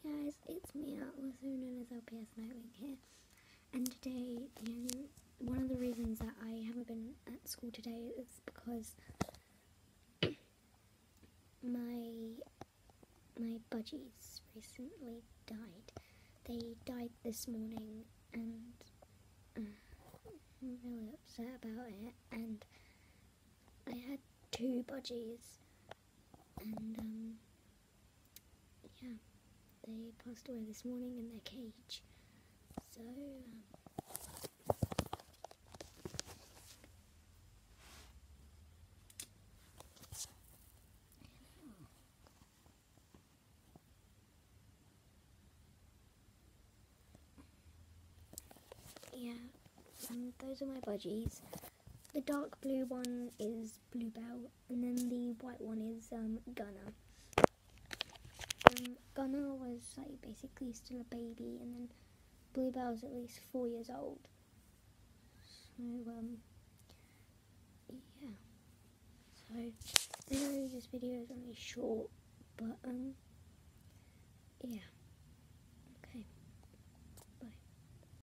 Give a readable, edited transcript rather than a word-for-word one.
guys, it's Mia, also known as LPS Nightwing here, and today, one of the reasons that I haven't been at school today is because my budgies recently died. They died this morning, and I'm really upset about it, and I had 2 budgies, and yeah. They passed away this morning in their cage. So, yeah, those are my budgies. The dark blue one is Bluebell, and then the white one is Gunner. Gunner was like basically still a baby, and then Bluebell's at least 4 years old. So yeah. So I know this video is only short, but yeah.